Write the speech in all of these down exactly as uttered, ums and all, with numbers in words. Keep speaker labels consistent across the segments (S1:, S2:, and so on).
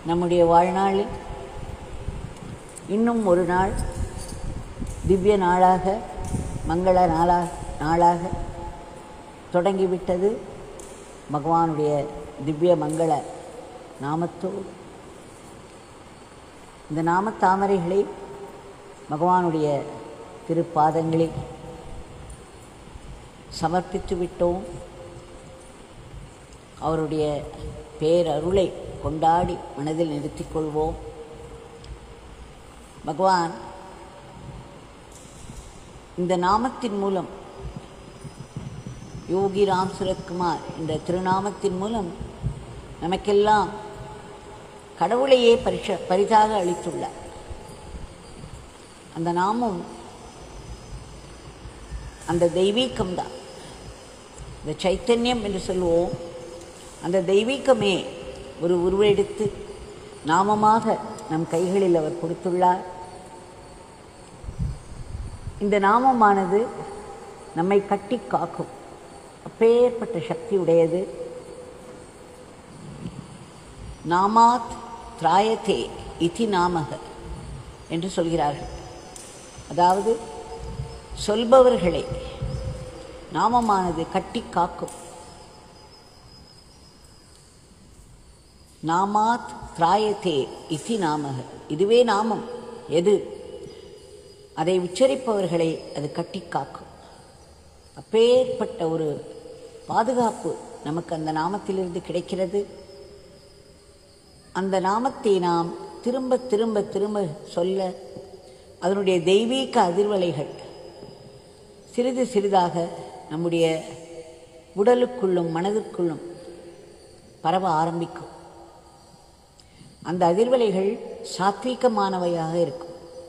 S1: நம்முடைய வாழ்நாளில் இன்னும் ஒரு நாள் திவ்ய நாளாக மங்கள நாளாக நாளாக தொடங்கிவிட்டது. பகவானுடைய திவ்ய மங்கள நாமத்தோடு இந்த நாமத்தாமரைகளை பகவானுடைய திருப்பாதங்களில் சமர்ப்பித்து விட்டோம். அவருடைய பேரருளை கொண்டாடி மனதில் நிறுத்திக் கொள்வோம். பகவான் இந்த நாமத்தின் மூலம், யோகி ராம் சுரத்குமார் என்ற திருநாமத்தின் மூலம் நமக்கெல்லாம் கடவுளையே பரிச பரிதாக அளித்துள்ளார். அந்த நாமம் அந்த தெய்வீகம்தான், இந்த சைத்தன்யம் என்று சொல்லுவோம். அந்த தெய்வீகமே ஒரு உருவெடுத்து நாமமாக நம் கைகளில் அவர் கொடுத்துள்ளார். இந்த நாமமானது நம்மை கட்டி காக்கும், அப்பேற்பட்ட சக்தி உடையது. நாமாத் திராயத்தே இதி நாமக என்று சொல்கிறார்கள். அதாவது சொல்பவர்களை நாமமானது கட்டி காக்கும். நாமாத் திராயத்தே இதி நாமக, இதுவே நாமம். எது? அதை உச்சரிப்பவர்களை அது கட்டி காக்கும். அப்பேற்பட்ட ஒரு பாதுகாப்பு நமக்கு அந்த நாமத்திலிருந்து கிடைக்கிறது. அந்த நாமத்தை நாம் திரும்ப திரும்ப திரும்ப சொல்ல அதனுடைய தெய்வீக அதிர்வலைகள் சிறிது சிறிதாக நம்முடைய உடலுக்குள்ளும் மனதிற்குள்ளும் பரவ ஆரம்பிக்கும். அந்த அதிர்வலைகள் சாத்வீகமானவையாக இருக்கும்.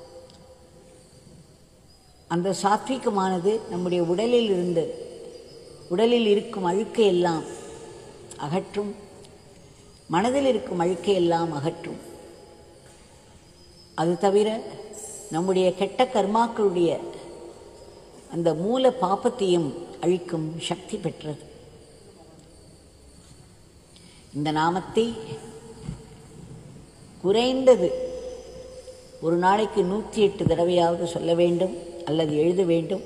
S1: அந்த சாத்வீகமானது நம்முடைய உடலில் இருந்து உடலில் இருக்கும் அழுக்கை எல்லாம் அகற்றும், மனதில் இருக்கும் அழுக்கை எல்லாம் அகற்றும். அது தவிர நம்முடைய கெட்ட கர்மாக்களுடைய அந்த மூல பாப்பத்தையும் அழிக்கும் சக்தி பெற்றது. இந்த நாமத்தை குறைந்தது ஒரு நாளைக்கு நூற்றி எட்டு தடவையாவது சொல்ல வேண்டும் அல்லது எழுத வேண்டும்.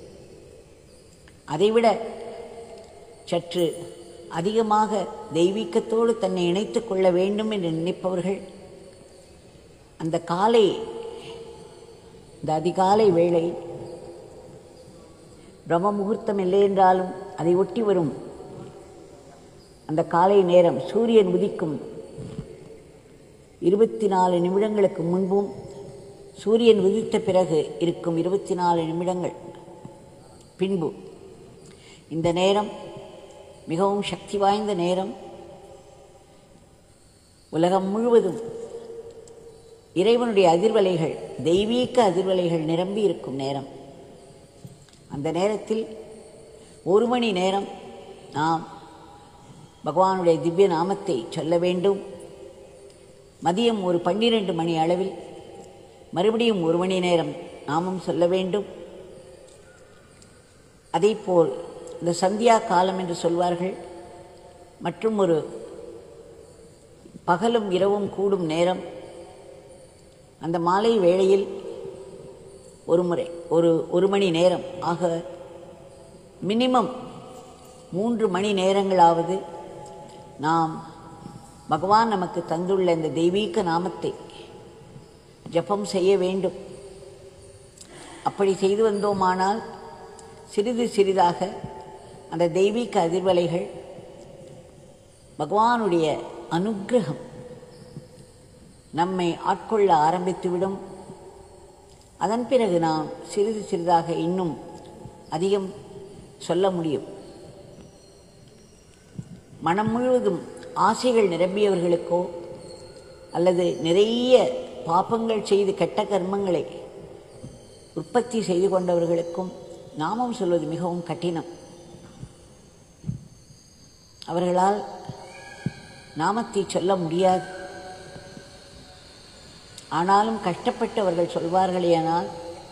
S1: அதைவிட சற்று அதிகமாக தெய்வீகத்தோடு தன்னை இணைத்து கொள்ள வேண்டும் என்று நினைப்பவர்கள் அந்த காலை, இந்த அதிகாலை வேளை, பிரம்ம முகூர்த்தம் இல்லை என்றாலும் அதை ஒட்டி வரும் அந்த காலை நேரம், சூரியன் உதிக்கும் இருபத்தி நாலு நிமிடங்களுக்கு முன்பும் சூரியன் உதித்த பிறகு இருக்கும் இருபத்தி நாலு நிமிடங்கள் பின்பு, இந்த நேரம் மிகவும் சக்தி வாய்ந்த நேரம். உலகம் முழுவதும் இறைவனுடைய அதிர்வலைகள், தெய்வீக அதிர்வலைகள் நிரம்பி இருக்கும் நேரம். அந்த நேரத்தில் ஒரு மணி நேரம் நாம் பகவானுடைய திவ்ய நாமத்தை சொல்ல வேண்டும். மதியம் ஒரு பன்னிரண்டு மணி அளவில் மறுபடியும் ஒரு மணி நேரம் நாமும் சொல்ல வேண்டும். அதேபோல் இந்த சந்தியா காலம் என்று சொல்வார்கள், மற்றும் ஒரு பகலும் இரவும் கூடும் நேரம், அந்த மாலை வேளையில் ஒரு முறை ஒரு ஒரு மணி நேரம் ஆக மினிமம் மூன்று மணி நேரங்களாவது நாம் பகவான் நமக்கு தந்துள்ள இந்த தெய்வீக நாமத்தை ஜபம் செய்ய வேண்டும். அப்படி செய்து வந்தோமானால் சிறிது சிறிதாக அந்த தெய்வீக அதிர்வலைகள், பகவானுடைய அனுக்கிரகம் நம்மை ஆட்கொள்ள ஆரம்பித்துவிடும். அதன் பிறகு நாம் சிறிது சிறிதாக இன்னும் அதிகம் சொல்ல முடியும். மனம் முழுவதும் ஆசைகள் நிரம்பியவர்களுக்கோ அல்லது நிறைய பாபங்கள் செய்து கெட்ட கர்மங்களை உற்பத்தி செய்து கொண்டவர்களுக்கும் நாமம் சொல்வது மிகவும் கடினம். அவர்களால் நாமத்தை சொல்ல முடியாது. ஆனாலும் கஷ்டப்பட்டு அவர்கள் சொல்வார்களேயானால்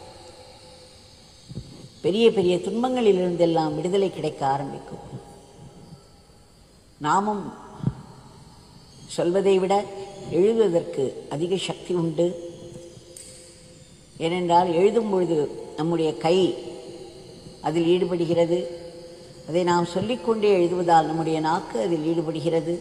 S1: பெரிய பெரிய துன்பங்களிலிருந்தெல்லாம் விடுதலை கிடைக்க ஆரம்பிக்கும். நாமும் சொல்வதை விட எழுதுவதற்கு அதிக சக்தி உண்டு. ஏனென்றால் எழுதும் பொழுது நம்முடைய கை அதில் ஈடுபடுகிறது. அதை நாம் சொல்லிக்கொண்டே எழுதுவதால் நம்முடைய நாக்கு அதில் ஈடுபடுகிறது.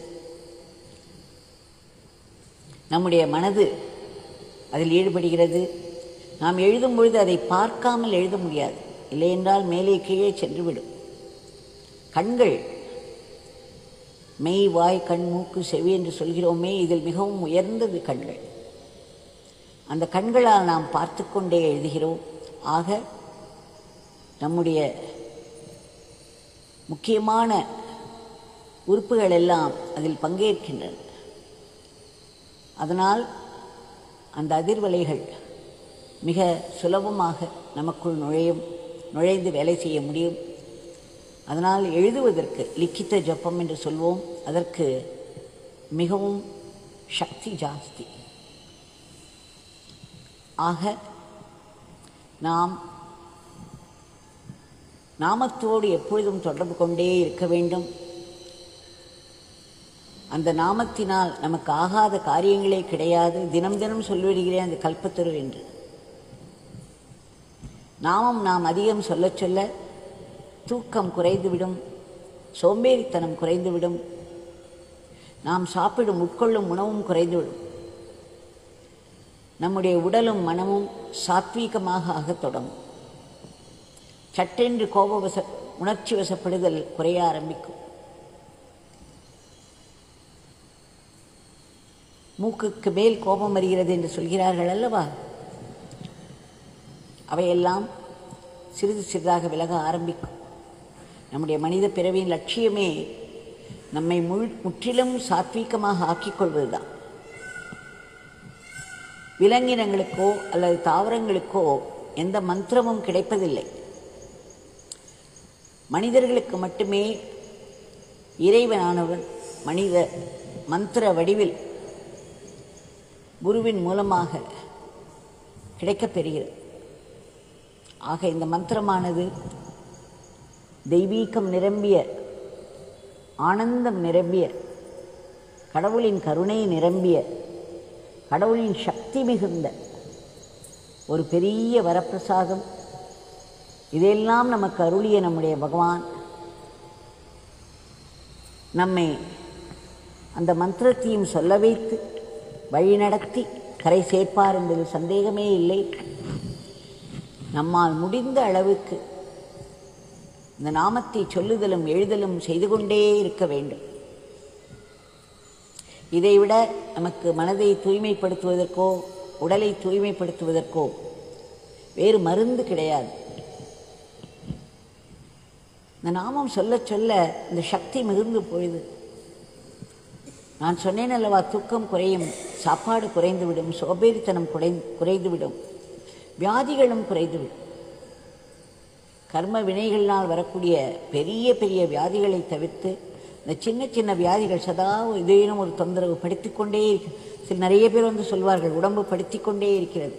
S1: நம்முடைய மனது அதில் ஈடுபடுகிறது. நாம் எழுதும் பொழுது அதை பார்க்காமல் எழுத முடியாது, இல்லையென்றால் மேலே கீழே சென்றுவிடும். கண்கள், மெய், வாய், கண், மூக்கு, செவி என்று சொல்கிறோமே, இதில் மிகவும் உயர்ந்தது கண்கள். அந்த கண்களால் நாம் பார்த்து கொண்டே எழுதுகிறோம். ஆக நம்முடைய முக்கியமான உறுப்புகள் எல்லாம் அதில் பங்கேற்கின்றன. அதனால் அந்த அதிர்வலைகள் மிக சுலபமாக நமக்குள் நுழையும் நுழைந்து வேலை செய்ய முடியும். அதனால் எழுதுவதற்கு லிக்கித்த ஜப்பம் என்று சொல்வோம், அதற்கு மிகவும் சக்தி ஜாஸ்தி. ஆக நாம் நாமத்தோடு எப்பொழுதும் தொடர்பு கொண்டே இருக்க வேண்டும். அந்த நாமத்தினால் நமக்கு ஆகாத காரியங்களே கிடையாது. தினம் தினம் சொல்லி வருகிறேன் அந்த கல்பத்தரு என்று. நாமம் நாம் அதிகம் சொல்ல சொல்ல தூக்கம் குறைந்துவிடும், சோம்பேறித்தனம் குறைந்துவிடும், நாம் சாப்பிடும் உட்கொள்ளும் உணவும் குறைந்துவிடும், நம்முடைய உடலும் மனமும் சாத்வீகமாக ஆகத் தொடங்கும். சட்டென்று கோபவச உணர்ச்சி வசப்படுதல் குறைய ஆரம்பிக்கும். மூக்குக்கு மேல் கோபம் வருகிறது என்று சொல்கிறார்கள் அல்லவா, அவையெல்லாம் சிறிது சிறிதாக விலக ஆரம்பிக்கும். நம்முடைய மனித பிறவியின் லட்சியமே நம்மை முழு முற்றிலும் சாத்வீகமாக ஆக்கிக் கொள்வதுதான். விலங்கினங்களுக்கோ அல்லது தாவரங்களுக்கோ எந்த மந்திரமும் கிடைப்பதில்லை. மனிதர்களுக்கு மட்டுமே இறைவனானவர் மனித மந்திர வடிவில் குருவின் மூலமாக கிடைக்கப்பெறுகிறது. ஆக இந்த மந்திரமானது தெய்வீகம் நிரம்பிய, ஆனந்தம் நிரம்பிய, கடவுளின் கருணை நிரம்பிய, கடவுளின் சக்தி மிகுந்த ஒரு பெரிய வரப்பிரசாதம். இதையெல்லாம் நமக்கு அருளிய நம்முடைய பகவான் நம்மை அந்த மந்திரத்தையும் சொல்ல வைத்து வழிநடத்தி கரை சேர்ப்பார் என்பது சந்தேகமே இல்லை. நம்மால் முடிந்த அளவுக்கு இந்த நாமத்தை சொல்லுதலும் எழுதலும் செய்து கொண்டே இருக்க வேண்டும். இதைவிட நமக்கு மனதை தூய்மைப்படுத்துவதற்கோ உடலை தூய்மைப்படுத்துவதற்கோ வேறு மருந்து கிடையாது. இந்த நாமம் சொல்ல சொல்ல இந்த சக்தி மிகுந்து போயுது. நான் சொன்னேன் அல்லவா, தூக்கம் குறையும், சாப்பாடு குறைந்துவிடும், சோம்பேறித்தனம் குறை குறைந்துவிடும், வியாதிகளும் குறைந்துவிடும். கர்ம வினைகளினால் வரக்கூடிய பெரிய பெரிய வியாதிகளை தவிர்த்து இந்த சின்ன சின்ன வியாதிகள் சதா இதேனும் ஒரு தொந்தரவு படுத்தி கொண்டே இருக்கு. சில நிறைய பேர் வந்து சொல்வார்கள், உடம்பு படுத்தி கொண்டே இருக்கிறது.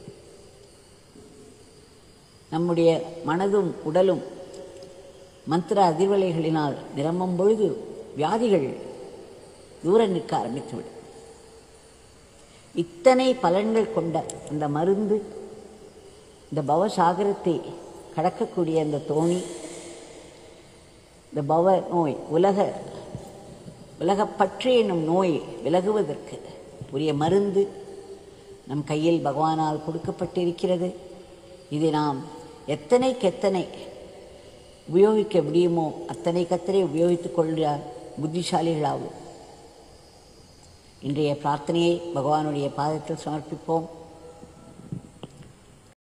S1: நம்முடைய மனதும் உடலும் மந்திர அதிர்வலைகளினால் நிரம்பும் பொழுது வியாதிகள் தூர நிற்க ஆரம்பித்துவிடும். இத்தனை பலன்கள் கொண்ட அந்த மருந்து, இந்த பவசாகரத்தை கடக்கக்கூடிய அந்த தோணி, இந்த பவ நோய், உலக உலகப்பற்று என்னும் நோய் விலகுவதற்கு உரிய மருந்து நம் கையில் பகவானால் கொடுக்கப்பட்டிருக்கிறது. இதை நாம் எத்தனைக்கு எத்தனை உபயோகிக்க முடியுமோ அத்தனை கத்தனை உபயோகித்துக் கொள்ள புத்திசாலிகளாகும். இன்றைய பிரார்த்தனையை பகவானுடைய பாதத்தில் சமர்ப்பிப்போம்.